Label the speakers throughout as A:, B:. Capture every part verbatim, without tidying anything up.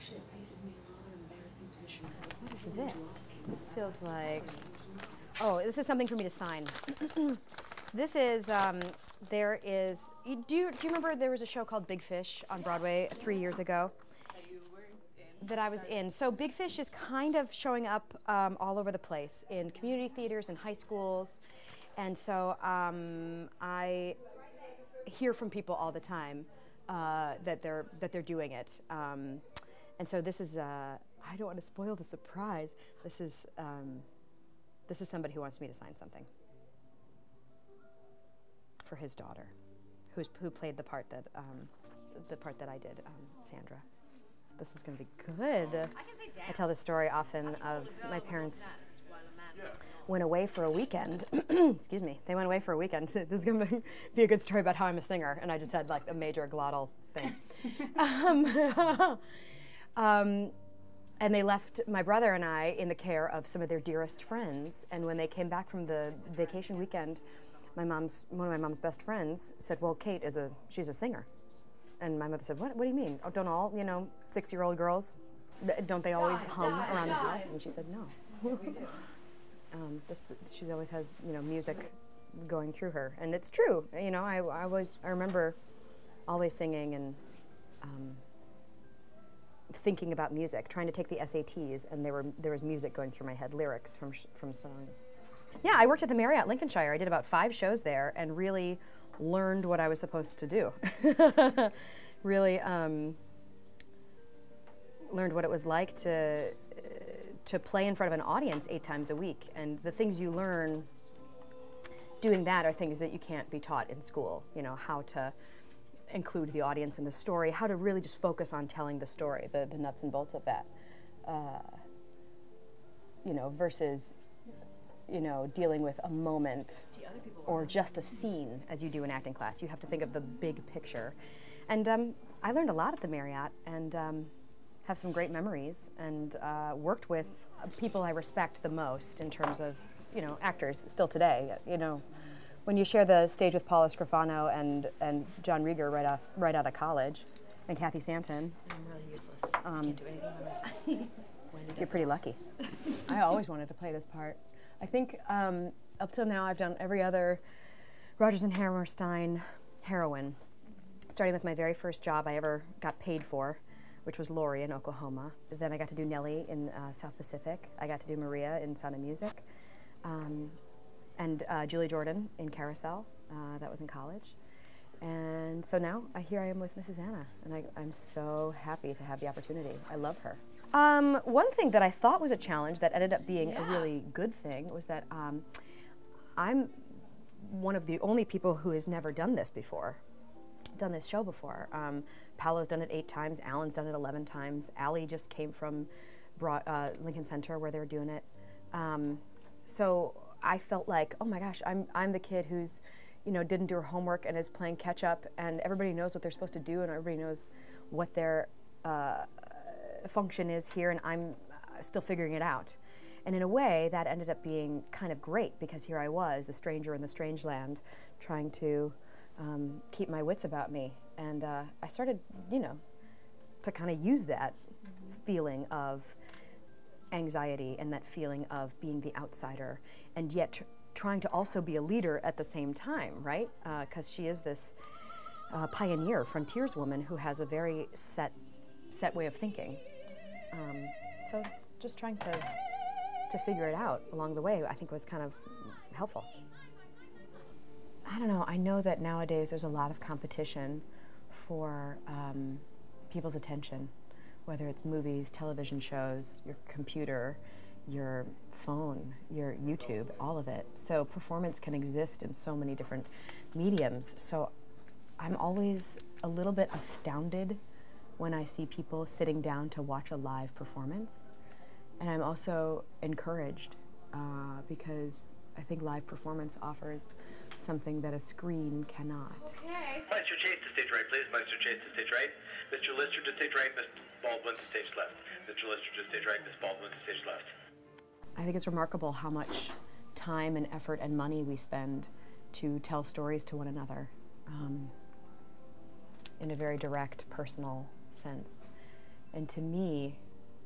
A: Actually, it places me in a rather embarrassing position.
B: What is this? This feels like... Oh, this is something for me to sign. This is, um, there is... You, do, you, do you remember there was a show called Big Fish on Broadway three years ago? That I was in. So Big Fish is kind of showing up um, all over the place in community theaters and high schools. And so um, I hear from people all the time uh, that they're that they're doing it. Um, and so this is, uh, I don't want to spoil the surprise. This is, um, this is somebody who wants me to sign something for his daughter, who's, who played the part that, um, the part that I did, um, Sandra. This is going to be good. I tell this story often of my parents went away for a weekend. Excuse me. They went away for a weekend. So this is going to be a good story about how I'm a singer, and I just had like a major glottal thing. um, um, and they left my brother and I in the care of some of their dearest friends. And when they came back from the vacation weekend, my mom's one of my mom's best friends said, "Well, Kate is a she's a singer." And my mother said, what, what do you mean? Oh, don't all, you know, six-year-old girls, don't they always hum around the house? And she said, no. um, this, she always has, you know, music going through her. And it's true. You know, I, I always, I remember always singing and um, thinking about music, trying to take the S A Ts, and there, were, there was music going through my head, lyrics from, sh from songs. Yeah, I worked at the Marriott Lincolnshire. I did about five shows there and really learned what I was supposed to do. Really um, learned what it was like to, uh, to play in front of an audience eight times a week. And the things you learn doing that are things that you can't be taught in school. You know, how to include the audience in the story, how to really just focus on telling the story, the, the nuts and bolts of that. Uh, you know, versus you know, dealing with a moment or just a scene as you do in acting class. You have to think of the big picture. And um, I learned a lot at the Marriott and um, have some great memories and uh, worked with people I respect the most in terms of, you know, actors still today. You know, when you share the stage with Paula Scrofano and, and John Rieger right, off, right out of college, and Kathy Stanton.
A: I'm really useless.
B: Um,
A: I can't do anything by myself.
B: You're pretty lucky. I always wanted to play this part. I think um, up till now I've done every other Rodgers and Hammerstein heroine, starting with my very first job I ever got paid for, which was Laurie in Oklahoma. Then I got to do Nellie in uh, South Pacific. I got to do Maria in Sound of Music, um, and uh, Julie Jordan in Carousel. Uh, that was in college. And so now I, here I am with Missus Anna, and I, I'm so happy to have the opportunity. I love her. Um, one thing that I thought was a challenge that ended up being yeah. a really good thing was that um, I'm one of the only people who has never done this before, done this show before. Um, Paolo's done it eight times, Alan's done it eleven times, Allie just came from Broad, uh, Lincoln Center where they're doing it. Um, so I felt like, oh my gosh, I'm, I'm the kid who's, you know, didn't do her homework and is playing catch up, and everybody knows what they're supposed to do and everybody knows what their uh, function is here, and I'm uh, still figuring it out. And in a way, that ended up being kind of great, because here I was, the stranger in the strange land, trying to um, keep my wits about me. And uh, I started, you know, to kind of use that feeling of anxiety and that feeling of being the outsider, and yet tr trying to also be a leader at the same time, right? Because uh, she is this uh, pioneer, frontierswoman who has a very set, set way of thinking. Um, so just trying to, to figure it out along the way, I think was kind of helpful. I don't know, I know that nowadays there's a lot of competition for um, people's attention, whether it's movies, television shows, your computer, your phone, your YouTube, all of it. So performance can exist in so many different mediums. So I'm always a little bit astounded when I see people sitting down to watch a live performance. And I'm also encouraged uh, because I think live performance offers something that a screen cannot.
C: Okay. Mister Chase to stage right, please. Mister Chase to stage right. Mister Lister to stage right. Mister Baldwin to stage left. Mister Lister to stage right. Mister Baldwin to stage left.
B: I think it's remarkable how much time and effort and money we spend to tell stories to one another um, in a very direct, personal sense. And to me,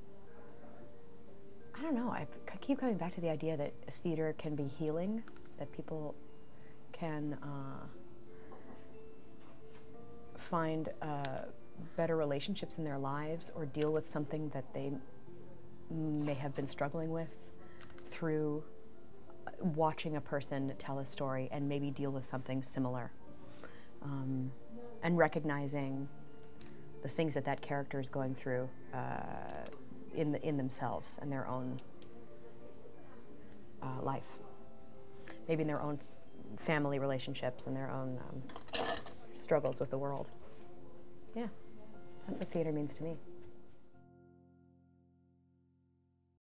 B: I don't know, I keep coming back to the idea that theater can be healing, that people can uh, find uh, better relationships in their lives or deal with something that they may have been struggling with through watching a person tell a story and maybe deal with something similar. Um, and recognizing the things that that character is going through uh, in, the, in themselves and their own uh, life. Maybe in their own family relationships and their own um, struggles with the world. Yeah, that's what theater means to me.